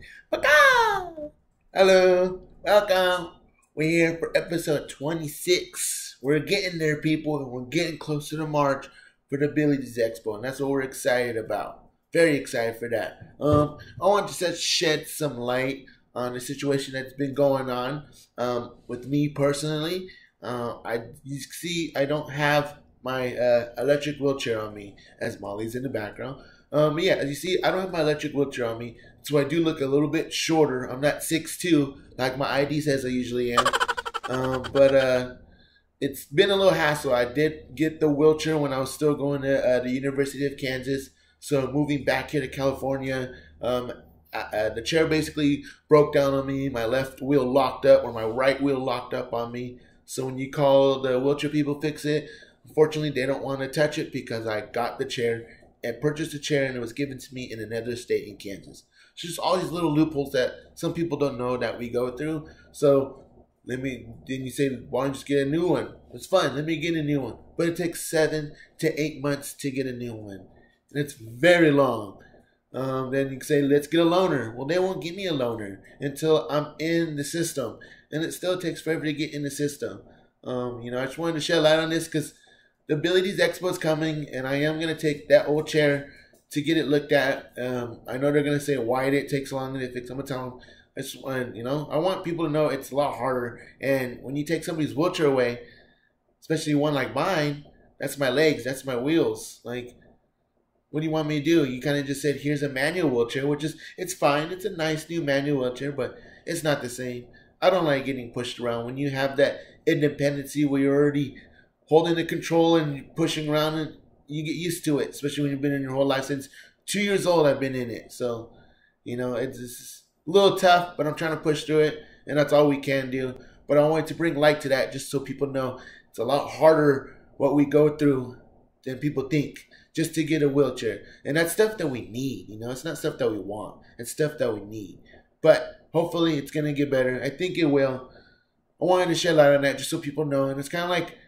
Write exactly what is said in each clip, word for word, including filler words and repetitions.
Paka! Hello, welcome. We're here for episode twenty-six. We're getting there, people, and we're getting closer to March for the Abilities Expo, and that's what we're excited about. Very excited for that. Um, I want to just shed some light on the situation that's been going on um, with me personally. Uh, I you see, I don't have my uh, electric wheelchair on me, as Molly's in the background. Um, yeah, as you see, I don't have my electric wheelchair on me, so I do look a little bit shorter. I'm not six two like my I D says I usually am. Um, but uh, it's been a little hassle. I did get the wheelchair when I was still going to uh, the University of Kansas. So moving back here to California, um, uh, the chair basically broke down on me. My left wheel locked up, or my right wheel locked up on me. So when you call the wheelchair people fix it, unfortunately they don't want to touch it because I got the chair and purchased a chair and it was given to me in another state in Kansas. It's just all these little loopholes that some people don't know that we go through. So let me, then you say, why don't you just get a new one? It's fine, let me get a new one. But it takes seven to eight months to get a new one. And it's very long. Um, then you can say, let's get a loaner. Well, they won't give me a loaner until I'm in the system. And it still takes forever to get in the system. Um, you know, I just wanted to shed light on this because the Abilities Expo is coming, and I am going to take that old chair to get it looked at. Um, I know they're going to say, why did it take so long to fix? I'm going to tell them, I just want, you know, I want people to know it's a lot harder. And when you take somebody's wheelchair away, especially one like mine, that's my legs, that's my wheels. Like, what do you want me to do? You kind of just said, here's a manual wheelchair, which is, it's fine. It's a nice new manual wheelchair, but it's not the same. I don't like getting pushed around. When you have that independency where you're already holding the control and pushing around, and you get used to it, especially when you've been in your whole life. Since two years old, I've been in it. So, you know, it's, it's a little tough, but I'm trying to push through it, and that's all we can do. But I wanted to bring light to that just so people know it's a lot harder what we go through than people think just to get a wheelchair. And that's stuff that we need, you know. It's not stuff that we want. It's stuff that we need. But hopefully it's going to get better. I think it will. I wanted to shed light on that just so people know. And it's kind of like,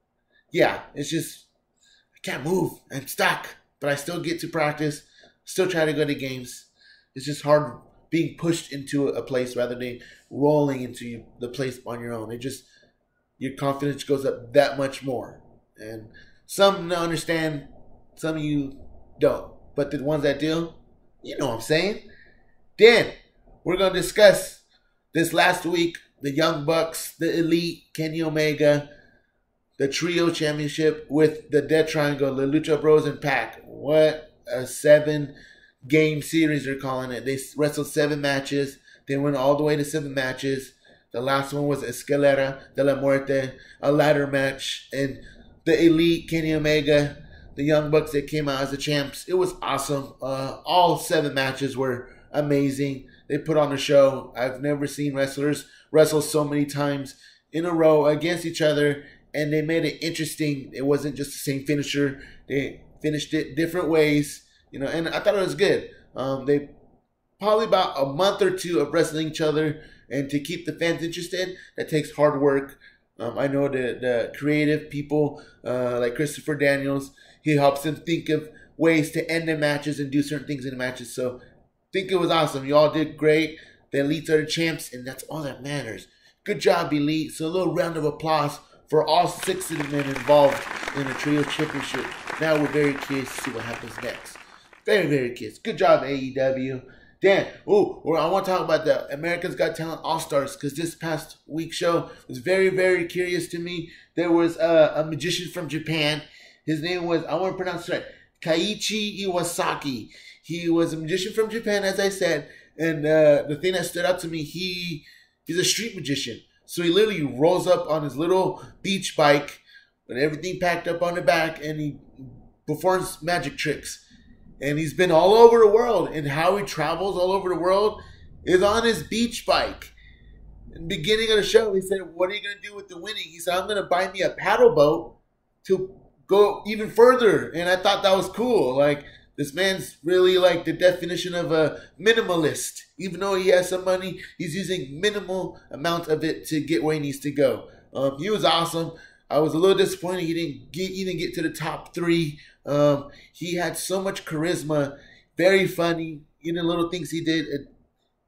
yeah, it's just, I can't move. I'm stuck. But I still get to practice. Still try to go to games. It's just hard being pushed into a place rather than rolling into the place on your own. It just, your confidence goes up that much more. And some understand, some of you don't. But the ones that do, you know what I'm saying. Then, we're going to discuss this last week, the Young Bucks, the Elite, Kenny Omega, the Trio Championship with the Death Triangle, the Lucha Bros and Pac. What a seven-game series they're calling it. They wrestled seven matches. They went all the way to seven matches. The last one was Escalera de la Muerte, a ladder match. And the Elite, Kenny Omega, the Young Bucks, they came out as the champs. It was awesome. Uh, all seven matches were amazing. They put on a show. I've never seen wrestlers wrestle so many times in a row against each other, and they made it interesting. It wasn't just the same finisher. They finished it different ways, you know, and I thought it was good. Um, they probably about a month or two of wrestling each other, and to keep the fans interested, that takes hard work. Um, I know the, the creative people uh, like Christopher Daniels, he helps them think of ways to end the matches and do certain things in the matches. So I think it was awesome. You all did great. The Elites are the champs, and that's all that matters. Good job, Elite. So a little round of applause for all six of the men involved in the Trio Championship. Now we're very curious to see what happens next. Very, very curious. Good job, A E W. Dan, ooh, well, I want to talk about the America's Got Talent All-Stars because this past week's show was very, very curious to me. There was a, a magician from Japan. His name was, I want to pronounce it right, Kaiichi Iwasaki. He was a magician from Japan, as I said, and uh, the thing that stood out to me, he he's a street magician. So he literally rolls up on his little beach bike with everything packed up on the back, and he performs magic tricks. And he's been all over the world, and how he travels all over the world is on his beach bike. In the beginning of the show, he said, what are you going to do with the winning? He said, I'm going to buy me a paddle boat to go even further. And I thought that was cool. Like, this man's really like the definition of a minimalist. Even though he has some money, he's using minimal amount of it to get where he needs to go. Um, he was awesome. I was a little disappointed he didn't get, even get to the top three. Um, he had so much charisma, very funny. You know, little things he did. It,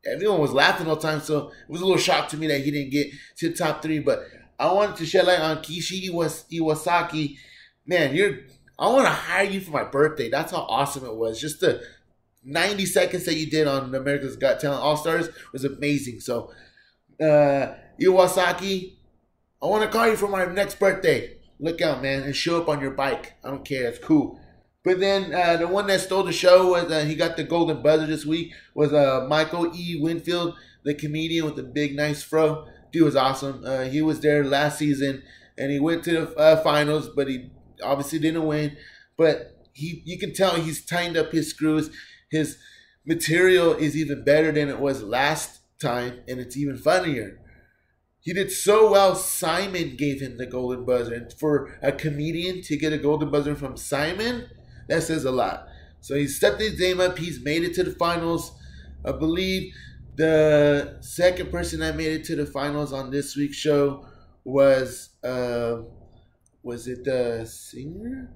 everyone was laughing all the time, so it was a little shock to me that he didn't get to the top three. But I wanted to shed light on Kishi Iwas- Iwasaki. Man, you're I want to hire you for my birthday. That's how awesome it was. Just the ninety seconds that you did on America's Got Talent All-Stars was amazing. So, uh, Iwasaki, I want to call you for my next birthday. Look out, man, and show up on your bike. I don't care. It's cool. But then uh, the one that stole the show was uh, he got the golden buzzer this week was uh, Michael E. Winfield, the comedian with the big nice fro. Dude was awesome. Uh, he was there last season and he went to the uh, finals, but he obviously didn't win. But he, you can tell he's tightened up his screws. His material is even better than it was last time, and it's even funnier. He did so well, Simon gave him the golden buzzer. And for a comedian to get a golden buzzer from Simon, that says a lot. So he stepped his game up. He's made it to the finals. I believe the second person that made it to the finals on this week's show was, uh, was it the singer?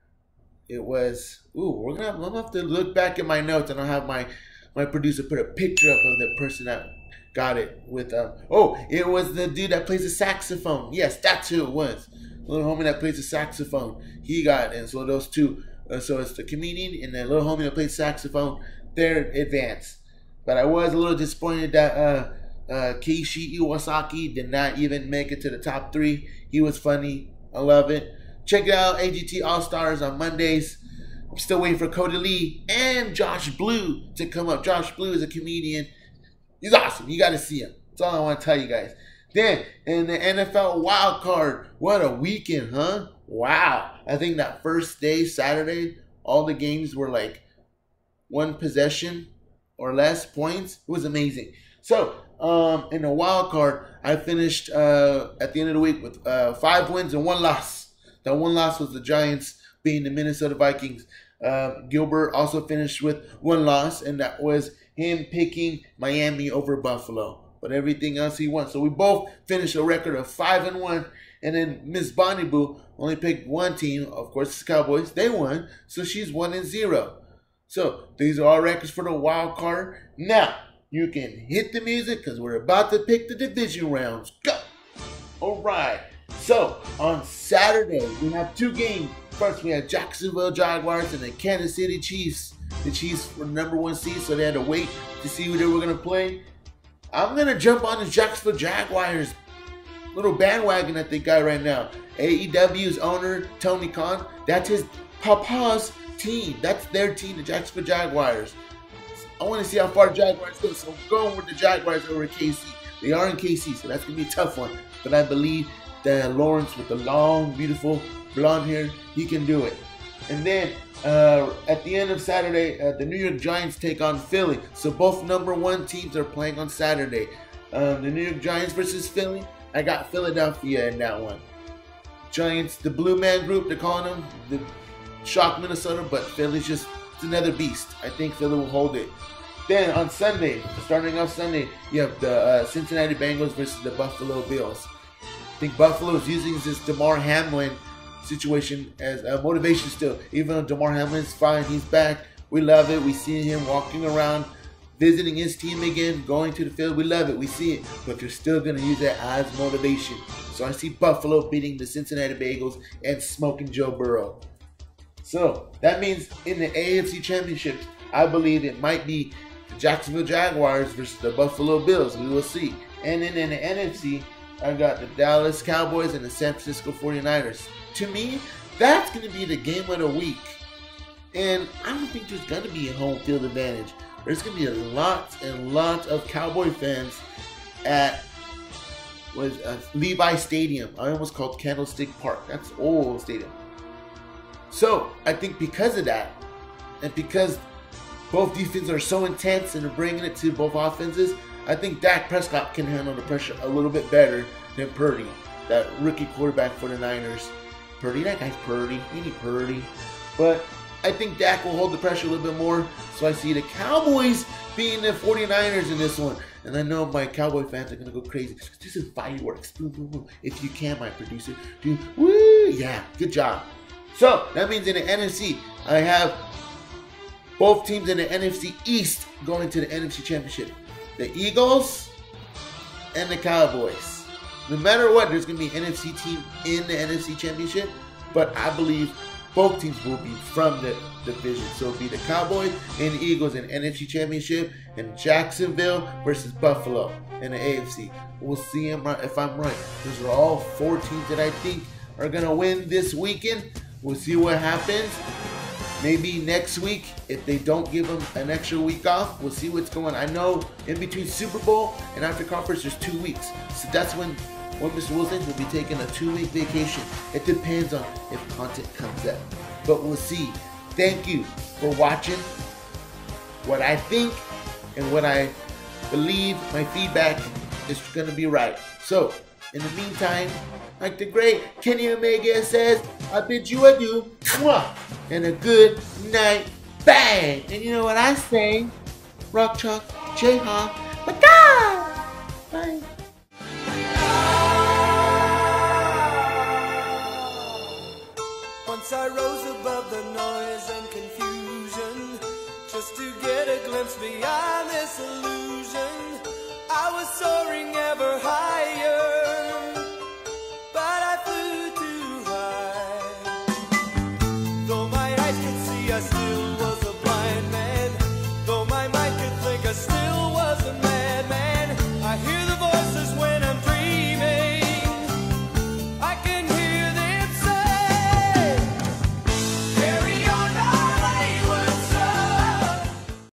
It was, ooh, we're gonna have, I'm gonna have to look back at my notes, and I'll have my, my producer put a picture up of the person that got it with, um, oh, it was the dude that plays the saxophone. Yes, that's who it was. The little homie that plays the saxophone. He got it. And so those two, uh, so it's the comedian and the little homie that plays saxophone. They're advanced. But I was a little disappointed that uh, uh, Keishi Iwasaki did not even make it to the top three. He was funny. I love it. Check out A G T All-Stars on Mondays. I'm still waiting for Cody Lee and Josh Blue to come up. Josh Blue is a comedian. He's awesome. You got to see him. That's all I want to tell you guys. Then, in the N F L wild card, what a weekend, huh? Wow. I think that first day, Saturday, all the games were like one possession or less points. It was amazing. So, um, in the wild card, I finished uh, at the end of the week with uh, five wins and one loss. That one loss was the Giants beating the Minnesota Vikings. Uh, Gilbert also finished with one loss, and that was him picking Miami over Buffalo. But everything else he won. So we both finished a record of five and one. And then Miss Bonnie Boo only picked one team. Of course, the Cowboys. They won. So she's one and zero. So these are all records for the wild card. Now you can hit the music because we're about to pick the division rounds. Go. All right. So on Saturday we have two games. First we have Jacksonville Jaguars and the Kansas City Chiefs. The Chiefs were number one seed, so they had to wait to see who they were going to play. I'm going to jump on the Jacksonville Jaguars little bandwagon that they got right now. A E W's owner, Tony Khan, that's his papa's team. That's their team, the Jacksonville Jaguars. I want to see how far Jaguars go, so I'm going with the Jaguars over K C. They are in K C, so that's going to be a tough one. But I believe that Lawrence, with the long, beautiful blonde hair, he can do it. And then uh, at the end of Saturday, uh, the New York Giants take on Philly. So both number one teams are playing on Saturday. Um, the New York Giants versus Philly. I got Philadelphia in that one. Giants, the Blue Man Group, they're calling them. The shock Minnesota, but Philly's just it's another beast. I think Philly will hold it. Then on Sunday, starting off Sunday, you have the uh, Cincinnati Bengals versus the Buffalo Bills. I think Buffalo is using this DeMar Hamlin situation as a motivation still. Even though DeMar Hamlin's fine, he's back. We love it. We see him walking around, visiting his team again, going to the field. We love it. We see it. But they're still going to use that as motivation. So I see Buffalo beating the Cincinnati Bengals and smoking Joe Burrow. So that means in the A F C Championship, I believe it might be the Jacksonville Jaguars versus the Buffalo Bills. We will see. And then in the N F C, I got the Dallas Cowboys and the San Francisco forty-niners. To me, that's going to be the game of the week. And I don't think there's going to be a home field advantage. There's going to be a lot and lots of Cowboy fans at was uh, Levi Stadium. I almost called Candlestick Park. That's old stadium. So I think because of that, and because both defenses are so intense and are bringing it to both offenses, I think Dak Prescott can handle the pressure a little bit better than Purdy, that rookie quarterback for the Niners. Purdy, that guy's Purdy. He need Purdy. But I think Dak will hold the pressure a little bit more. So I see the Cowboys being the forty-niners in this one. And I know my Cowboy fans are going to go crazy. This is fireworks. Boom, boom, boom. If you can, my producer. Do, woo, yeah, good job. So that means in the N F C, I have both teams in the N F C East going to the N F C Championship. the Eagles and the Cowboys. No matter what, there's going to be an N F C team in the N F C Championship, but I believe both teams will be from the division. So it'll be the Cowboys and the Eagles in the N F C Championship, and Jacksonville versus Buffalo in the A F C. We'll see if I'm right. Those are all four teams that I think are going to win this weekend. We'll see what happens. Maybe next week, if they don't give them an extra week off, we'll see what's going on. I know in between Super Bowl and after conference, there's two weeks. So that's when What Mister WheelzThinks will be taking a two-week vacation. It depends on if content comes out. But we'll see. Thank you for watching. What I think and what I believe, my feedback is going to be right. So, in the meantime, like the great Kenny Omega says, I bid you adieu, mwah, and a good night, bang. And you know what I say? Rock Chalk, J-Hawk, bye. Once I rose above the noise and confusion, just to get a glimpse beyond this illusion. I was soaring ever higher.